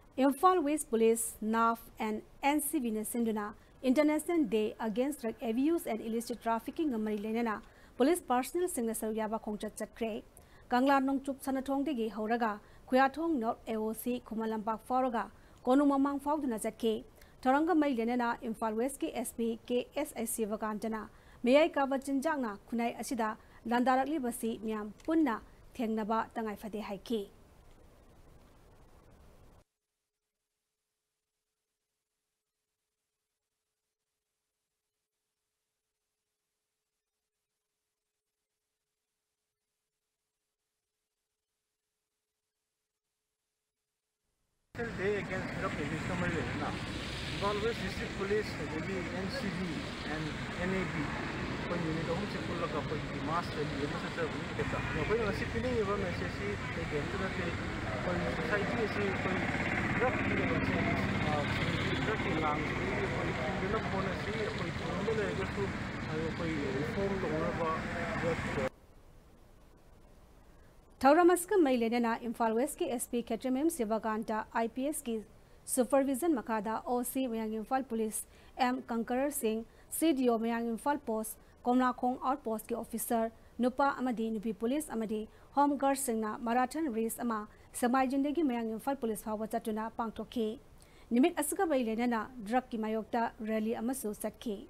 Imphal West Police, NAF and NCB Nasinduna International Day Against Drug Abuse and Illicit Trafficking Mari Lenana Police Personnel Signature Yaba Kongchat Chakre Kangla Nongchup Sanatong Digi Horaga Kuyatong North AOC Kumalampak Foroga Konu Mamang Fauduna Zake Taranga Mai Lenana Imphal West SP KSIC Vakantana Mayai Kabachinjanga Kunai Asida Landarakli Basi Miam Punna Tengnaba Tangai Fade Haiki. Day against drug abuse Imphal West District Police, NCB and NAB. When you need to pull up a master, you must have when a sippening of a message, they get to the when society is drug lungs, you don't want to see a reform the Tauramaska Mailenana Imphal West SP Ketramem Sivaganta IPS ki Supervision Makada OC Mayang Imphal Police M Conqueror Singh CDO Mayang Imphal Post Komla Kong Outpost ki Officer Nupa Amadi Nupi Police Amadi Home Guard Singna Marathon Race Ama Samai Jindagi Mayang Imphal Police Hawatuna Pangtoke Nimit Asaka Mailenana Drug ki Mayokta Rally Amasu Satke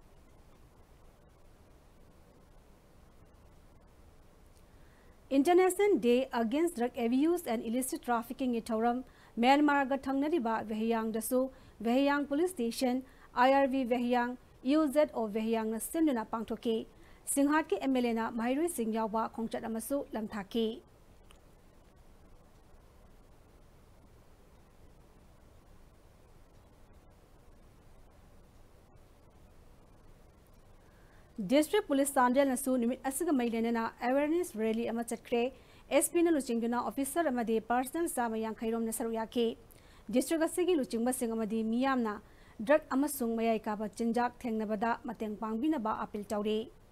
International Day Against Drug Abuse and Illicit Trafficking in Tauram, Myanmar Gatangnariba Vehiyang Dasu, Vehiyang Police Station, IRV Vehiyang, UZ or Vehiyang Sinduna Pangtoke, Singhatki Emelena Mahiri Singyawa Kongchat Amasu Lamtaki. District Police Sandel Nasu Nimit Asiga Mailenana Awareness Rally Amachakre, SP na Luchinguna Officer Amadi Personal Samayang Kairom Nasaruyake, District Asigi Luchingba Singamadi Miyamna, Drug Amasung Mayai Kaba Chinjak Tengnabada Mateng Pangbinaba Apil Taure.